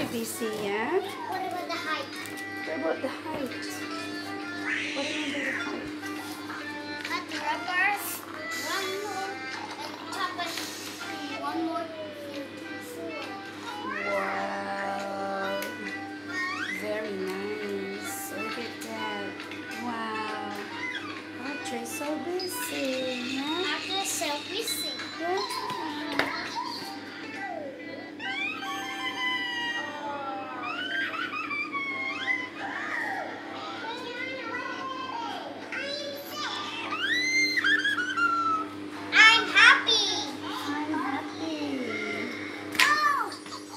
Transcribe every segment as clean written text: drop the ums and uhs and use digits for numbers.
ABC, yeah? What about the height? What about the height? What do you mean by the height? At the rubbers, one more, and top it, one more, and 4. Wow. Very nice. Look at that. Wow. Audrey's so busy, yeah? After selfie, Yeah. I'm happy. I'm happy. Oh.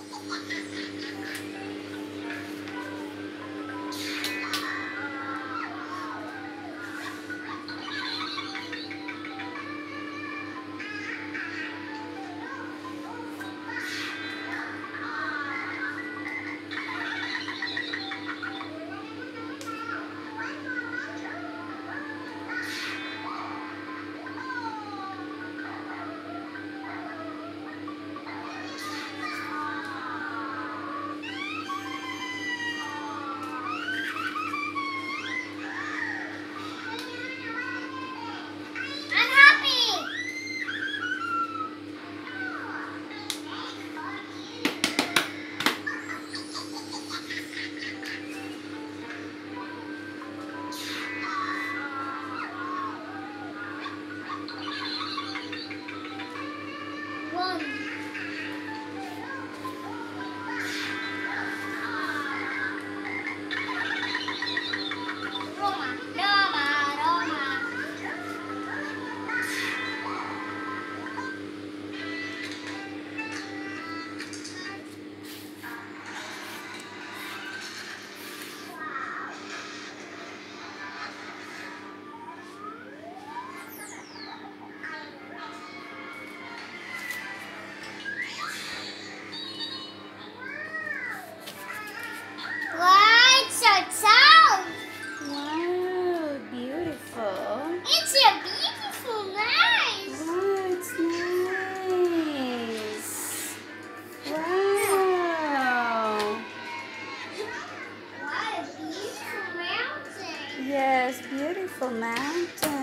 I'm happy. One. Roma, Roma, Roma. Wow, it's so tall. Wow, beautiful. It's a beautiful nice. Wow, it's nice. Wow. What a beautiful mountain. Yes, beautiful mountain.